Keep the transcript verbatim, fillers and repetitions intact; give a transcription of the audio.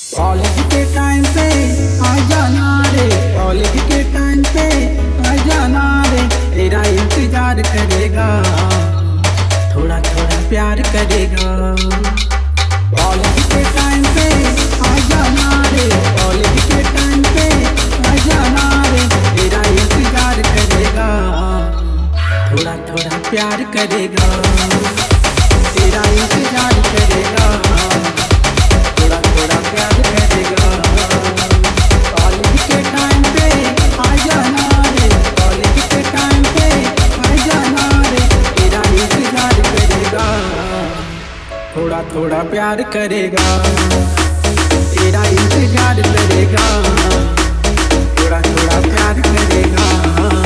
College के time पे आ जाना रे, कॉलेज के टाइम पे आ जाना रे, तेरा इंतजार करेगा, थोड़ा थोड़ा प्यार करेगा। कॉलेज के टाइम पे आ जाना रे, कॉलेज के टाइम पे आ जाना रे, तेरा इंतजार करेगा, थोड़ा थोड़ा प्यार करेगा, तेरा इंतजार करेगा, थोड़ा थोड़ा प्यार करेगा। कॉलेज के टाइम पे आ जाना रे, कॉलेज के टाइम पे आ जाना रे, तेरा इंतजार करेगा, थोड़ा थोड़ा प्यार करेगा, तेरा इंतजार करेगा, थोड़ा थोड़ा प्यार करेगा।